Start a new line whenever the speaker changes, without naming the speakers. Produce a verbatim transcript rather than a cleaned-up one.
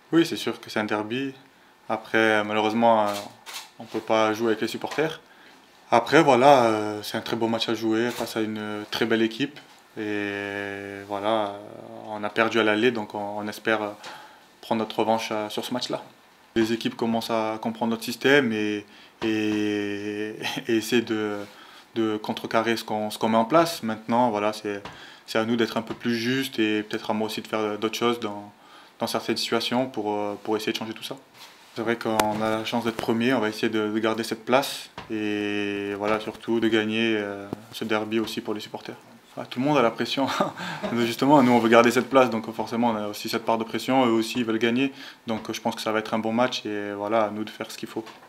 Oui, c'est sûr que c'est un derby. Après, malheureusement, euh, on ne peut pas jouer avec les supporters. Après, voilà, euh, c'est un très beau match à jouer face à une euh, très belle équipe. Et voilà, euh, on a perdu à l'aller, donc on, on espère euh, prendre notre revanche euh, sur ce match-là. Les équipes commencent à comprendre notre système et, et, et essaient de, de contrecarrer ce qu'on ce qu'on met en place. Maintenant, voilà, c'est c'est à nous d'être un peu plus juste et peut-être à moi aussi de faire d'autres choses dans, dans certaines situations pour, euh, pour essayer de changer tout ça. C'est vrai qu'on a la chance d'être premier, on va essayer de, de garder cette place et voilà, surtout de gagner euh, ce derby aussi pour les supporters. Ah, tout le monde a la pression. Justement, nous on veut garder cette place, donc forcément on a aussi cette part de pression. Eux aussi ils veulent gagner, donc je pense que ça va être un bon match et voilà, à nous de faire ce qu'il faut.